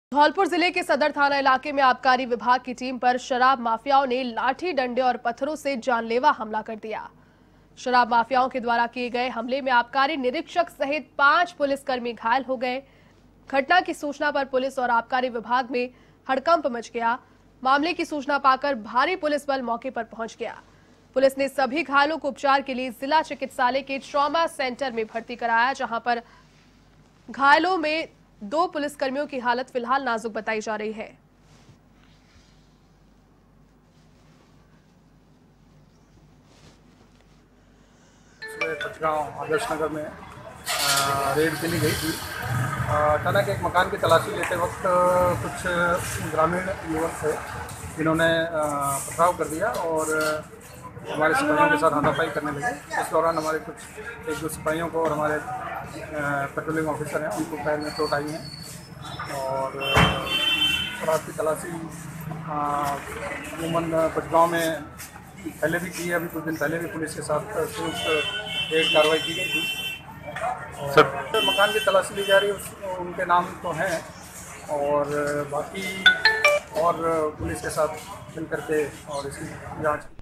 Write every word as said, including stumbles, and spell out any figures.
धौलपुर जिले के सदर थाना इलाके में आबकारी विभाग की टीम पर शराब माफियाओं ने लाठी डंडे और पत्थरों से जानलेवा हमला कर दिया। शराब माफियाओं के द्वारा किए गए हमले में आबकारी निरीक्षक सहित पांच पुलिसकर्मी घायल हो गए। घटना की सूचना पर पुलिस और आबकारी विभाग में हड़कंप मच गया। मामले की सूचना पाकर भारी पुलिस बल मौके पर पहुंच गया। पुलिस ने सभी घायलों को उपचार के लिए जिला चिकित्सालय के ट्रॉमा सेंटर में भर्ती कराया, जहां पर घायलों में दो पुलिसकर्मियों की हालत फिलहाल नाजुक बताई जा रही है। पचगांव आदर्श नगर में आ, रेड के लिए गई थी। अचानक एक मकान की तलाशी लेते वक्त कुछ ग्रामीण युवक थे जिन्होंने पथराव कर दिया और हमारे सिपाहियों के साथ हाथापाई करने लगे। इस दौरान हमारे कुछ एक दो सिपाहियों को और हमारे पेट्रोलिंग ऑफिसर हैं उनको पैर में चोट आई है और शराब की तलाशी अमूमन पचगांव में पहले भी की है। अभी कुछ दिन पहले भी पुलिस के साथ संयुक्त रेड कार्रवाई की गई थी और मकान की तलाशी ली जा रही है। उनके नाम तो हैं और बाकी और पुलिस के साथ मिल करके और इसकी जांच